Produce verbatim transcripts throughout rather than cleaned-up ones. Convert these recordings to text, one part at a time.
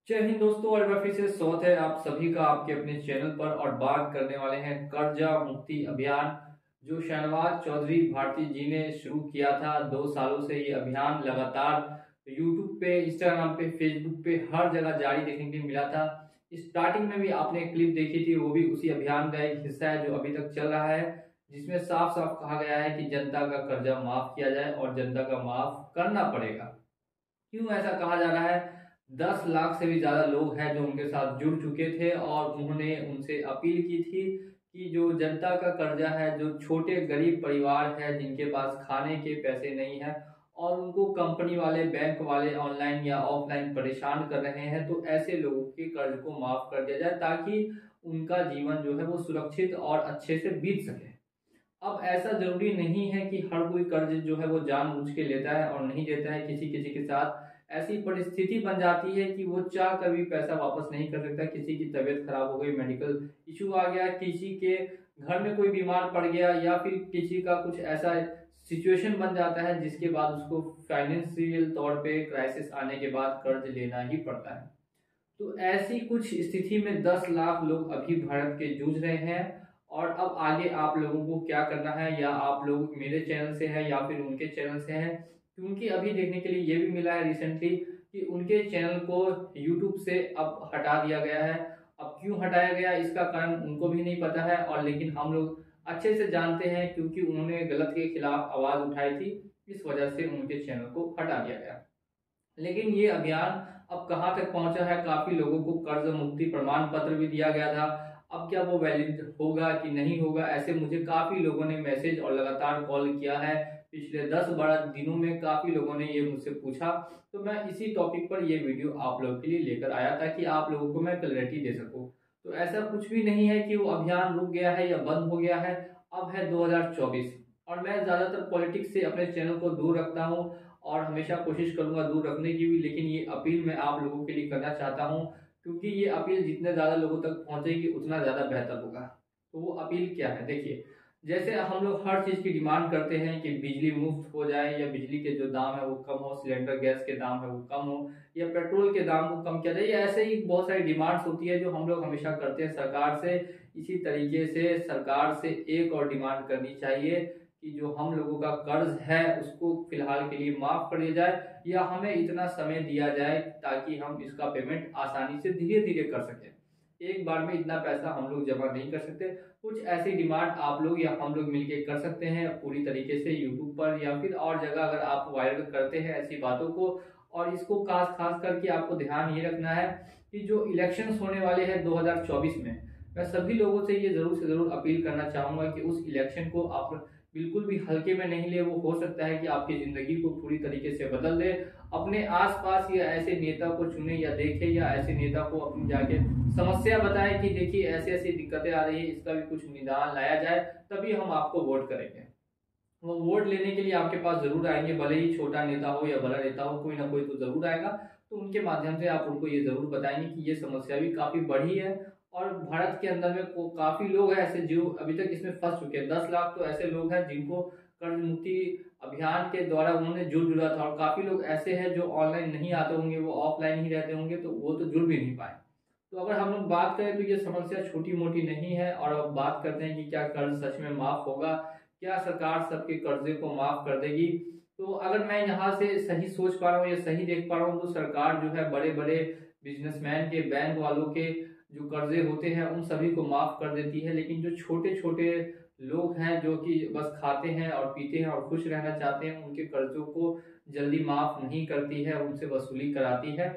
जय हिंद दोस्तों, और एक बार फिर से स्वागत है आप सभी का आपके अपने चैनल पर। और बात करने वाले हैं कर्जा मुक्ति अभियान, जो शहनवाज चौधरी भारती जी ने शुरू किया था। दो सालों से ये अभियान लगातार यूट्यूब पे, इंस्टाग्राम पे, फेसबुक पे हर जगह जारी देखने को मिला था। स्टार्टिंग में भी आपने क्लिप देखी थी, वो भी उसी अभियान का एक हिस्सा है जो अभी तक चल रहा है, जिसमें साफ साफ कहा गया है कि जनता का कर्जा माफ किया जाए और जनता का माफ करना पड़ेगा। क्यों ऐसा कहा जा रहा है? दस लाख से भी ज्यादा लोग हैं जो उनके साथ जुड़ चुके थे और उन्होंने उनसे अपील की थी कि जो जनता का कर्जा है, जो छोटे गरीब परिवार है जिनके पास खाने के पैसे नहीं है और उनको कंपनी वाले, बैंक वाले ऑनलाइन या ऑफलाइन परेशान कर रहे हैं, तो ऐसे लोगों के कर्ज को माफ कर दिया जाए ताकि उनका जीवन जो है वो सुरक्षित और अच्छे से बीत सके। अब ऐसा जरूरी नहीं है कि हर कोई कर्ज जो है वो जानबूझ के लेता है और नहीं देता है। किसी किसी के साथ ऐसी परिस्थिति बन जाती है कि वो चाह कर भी पैसा वापस नहीं कर सकता। किसी की तबीयत खराब हो गई, मेडिकल इशू आ गया, किसी के घर में कोई बीमार पड़ गया, या फिर किसी का कुछ ऐसा सिचुएशन बन जाता है जिसके बाद उसको फाइनेंशियल तौर पे क्राइसिस आने के बाद कर्ज लेना ही पड़ता है। तो ऐसी कुछ स्थिति में दस लाख लोग अभी भारत के जूझ रहे हैं। और अब आगे आप लोगों को क्या करना है, या आप लोग मेरे चैनल से हैं या फिर उनके चैनल से हैं, क्योंकि अभी देखने के लिए ये भी मिला है रिसेंटली कि उनके चैनल को यूट्यूब से अब हटा दिया गया है। अब क्यों हटाया गया इसका कारण उनको भी नहीं पता है, और लेकिन हम लोग अच्छे से जानते हैं क्योंकि उन्होंने गलत के खिलाफ आवाज उठाई थी, इस वजह से उनके चैनल को हटा दिया गया। लेकिन ये अभियान अब कहाँ तक पहुंचा है? काफी लोगों को कर्ज मुक्ति प्रमाण पत्र भी दिया गया था। अब क्या वो वैलिड होगा कि नहीं होगा, ऐसे मुझे काफी लोगों ने मैसेज और लगातार कॉल किया है। पिछले दस बारह दिनों में काफी लोगों ने ये मुझसे पूछा, तो मैं इसी टॉपिक पर ये वीडियो आप लोगों के लिए लेकर आया ताकि आप लोगों को मैं क्लैरिटी दे सकूं। तो ऐसा कुछ भी नहीं है कि वो अभियान रुक गया है या बंद हो गया है। अब है दो हज़ार चौबीस, और मैं ज्यादातर पॉलिटिक्स से अपने चैनल को दूर रखता हूँ और हमेशा कोशिश करूंगा दूर रखने की भी। लेकिन ये अपील मैं आप लोगों के लिए करना चाहता हूँ, क्योंकि ये अपील जितने ज्यादा लोगों तक पहुंचेगी उतना ज्यादा बेहतर होगा। तो वो अपील क्या है? देखिए, जैसे हम लोग हर चीज की डिमांड करते हैं कि बिजली मुफ्त हो जाए, या बिजली के जो दाम है वो कम हो, सिलेंडर गैस के दाम है वो कम हो, या पेट्रोल के दाम को कम किया जाए, या ऐसे ही बहुत सारी डिमांड्स होती है जो हम लोग हमेशा करते हैं सरकार से। इसी तरीके से सरकार से एक और डिमांड करनी चाहिए कि जो हम लोगों का कर्ज है उसको फिलहाल के लिए माफ कर दिया जाए, या हमें इतना समय दिया जाए ताकि हम इसका पेमेंट आसानी से धीरे धीरे कर सकें। एक बार में इतना पैसा हम लोग जमा नहीं कर सकते। कुछ ऐसी डिमांड आप लोग या हम लोग मिलकर कर सकते हैं पूरी तरीके से यूट्यूब पर या फिर और जगह, अगर आप वायरल करते हैं ऐसी बातों को। और इसको खास खास करके आपको ध्यान ये रखना है कि जो इलेक्शंस होने वाले हैं दो हज़ार चौबीस में, मैं सभी लोगों से ये जरूर से जरूर अपील करना चाहूंगा कि उस इलेक्शन को आप बिल्कुल भी हल्के में नहीं ले। वो हो सकता है कि आपकी जिंदगी को पूरी तरीके से बदल दे। अपने आसपास या ऐसे नेता को चुने या देखे, या ऐसे नेता को अपनी जाके समस्या बताए कि देखिए ऐसी ऐसी दिक्कतें आ रही है, इसका भी कुछ निदान लाया जाए, तभी हम आपको वोट करेंगे। वो वोट लेने के लिए आपके पास जरूर आएंगे, भले ही छोटा नेता हो या बड़ा नेता हो, कोई ना कोई तो जरूर आएगा। तो उनके माध्यम से आप उनको ये जरूर बताएंगे कि ये समस्या भी काफी बढ़ी है, और भारत के अंदर में को काफी लोग हैं ऐसे जो अभी तक इसमें फंस चुके हैं। दस लाख तो ऐसे लोग हैं जिनको कर्ज मुक्ति अभियान के द्वारा उन्होंने जुड़ जुड़ा था, और काफी लोग ऐसे हैं जो ऑनलाइन नहीं आते होंगे, वो ऑफलाइन ही रहते होंगे, तो वो तो जुड़ भी नहीं पाए। तो अगर हम लोग बात करें तो ये समस्या छोटी मोटी नहीं है। और अब बात करते हैं कि क्या कर्ज सच में माफ होगा, क्या सरकार सबके कर्जे को माफ कर देगी? तो अगर मैं यहाँ से सही सोच पा रहा हूँ या सही देख पा रहा हूँ, तो सरकार जो है बड़े बड़े बिजनेसमैन के, बैंक वालों के जो कर्जे होते हैं उन सभी को माफ कर देती है। लेकिन जो छोटे छोटे लोग हैं जो कि बस खाते हैं और पीते हैं और खुश रहना चाहते हैं, उनके कर्जों को जल्दी माफ नहीं करती है, उनसे वसूली कराती है।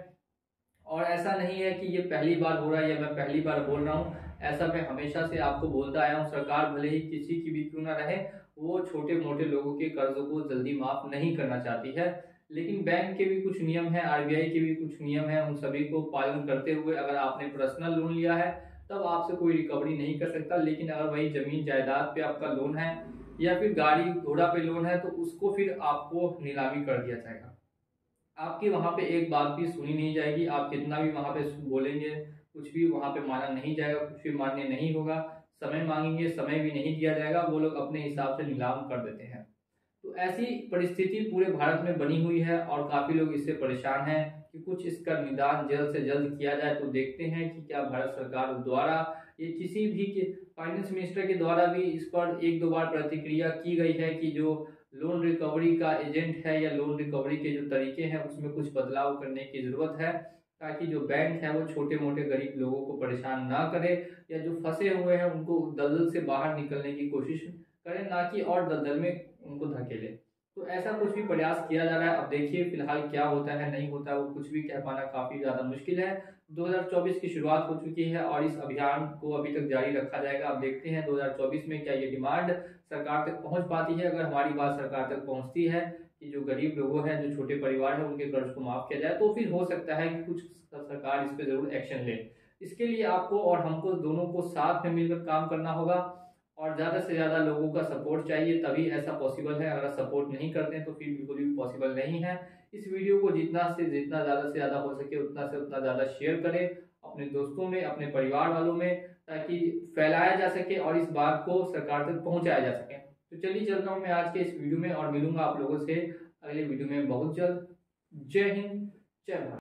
और ऐसा नहीं है कि ये पहली बार हो रहा है या मैं पहली बार बोल रहा हूँ, ऐसा मैं हमेशा से आपको बोलता आया हूँ। सरकार भले ही किसी की भी क्यों ना रहे, वो छोटे मोटे लोगों के कर्जों को जल्दी माफ नहीं करना चाहती है। लेकिन बैंक के भी कुछ नियम है, आरबीआई के भी कुछ नियम है, उन सभी को पालन करते हुए अगर आपने पर्सनल लोन लिया है तब आपसे कोई रिकवरी नहीं कर सकता। लेकिन अगर वही जमीन जायदाद पे आपका लोन है या फिर गाड़ी घोड़ा पे लोन है, तो उसको फिर आपको नीलामी कर दिया जाएगा। आपकी वहां पे एक बात भी सुनी नहीं जाएगी। आप कितना भी वहां पे बोलेंगे, कुछ भी वहां पे माना नहीं जाएगा, कुछ भी मान्य नहीं होगा। समय मांगेंगे, समय भी नहीं दिया जाएगा, वो लोग अपने हिसाब से नीलाम कर देते हैं। तो तो ऐसी परिस्थिति पूरे भारत में बनी हुई है और काफ़ी लोग इससे परेशान हैं कि कुछ इसका निदान जल्द से जल्द किया जाए। तो देखते हैं कि क्या भारत सरकार द्वारा ये किसी भी फाइनेंस मिनिस्टर के द्वारा भी इस पर एक दो बार प्रतिक्रिया की गई है कि जो लोन रिकवरी का एजेंट है या लोन रिकवरी के जो तरीके हैं उसमें कुछ बदलाव करने की ज़रूरत है, ताकि जो बैंक है वो छोटे मोटे गरीब लोगों को परेशान ना करे या जो फंसे हुए हैं उनको दलदल से बाहर निकलने की कोशिश करें, ना कि और दलदल में उनको धकेले। तो ऐसा कुछ भी प्रयास किया जा रहा है। अब देखिए फिलहाल क्या होता है नहीं होता है, वो कुछ भी कह पाना काफ़ी ज़्यादा मुश्किल है। दो हज़ार चौबीस की शुरुआत हो चुकी है और इस अभियान को अभी तक जारी रखा जाएगा। अब देखते हैं दो हज़ार चौबीस में क्या ये डिमांड सरकार तक पहुंच पाती है। अगर हमारी बात सरकार तक पहुंचती है कि जो गरीब लोगों हैं, जो छोटे परिवार हैं, उनके कर्ज को माफ़ किया जाए, तो फिर हो सकता है कि कुछ सरकार इस पर ज़रूर एक्शन ले। इसके लिए आपको और हमको दोनों को साथ में मिलकर काम करना होगा और ज़्यादा से ज़्यादा लोगों का सपोर्ट चाहिए, तभी ऐसा पॉसिबल है। अगर सपोर्ट नहीं करते हैं तो फिर बिल्कुल भी पॉसिबल नहीं है। इस वीडियो को जितना से जितना ज़्यादा से ज़्यादा हो सके उतना से उतना ज़्यादा शेयर करें अपने दोस्तों में, अपने परिवार वालों में, ताकि फैलाया जा सके और इस बात को सरकार तक पहुँचाया जा सके। तो चलिए चलता हूँ मैं आज के इस वीडियो में और मिलूंगा आप लोगों से अगले वीडियो में बहुत जल्द। जय हिंद, जय भारत।